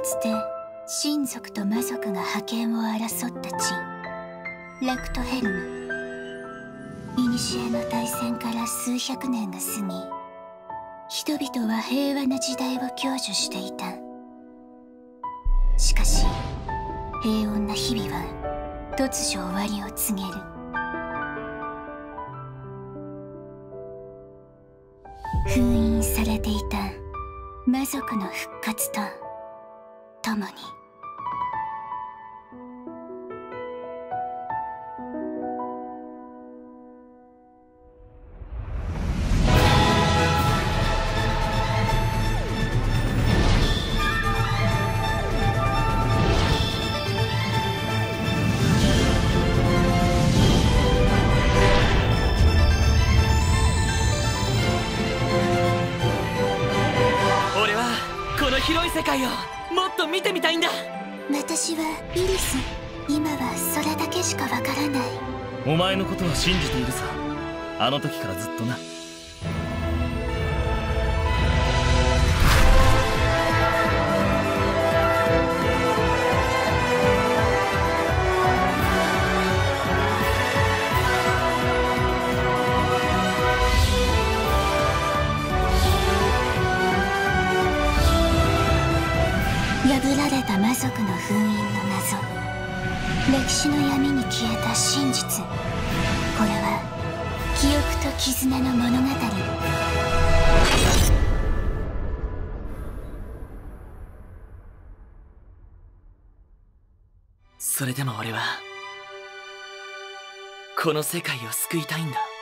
つて神族と魔族が覇権を争った地、レクトヘルム。古の大戦から数百年が過ぎ、人々は平和な時代を享受していた。しかし平穏な日々は突如終わりを告げる。封印されていた魔族の復活とともに。 この広い世界をもっと見てみたいんだ。 私はイリス。今はそれだけしかわからない。 お前のことは信じているさ。あの時からずっとな。 破られた魔族の封印の謎、歴史の闇に消えた真実。これは記憶と絆の物語。 それでも俺はこの世界を救いたいんだ。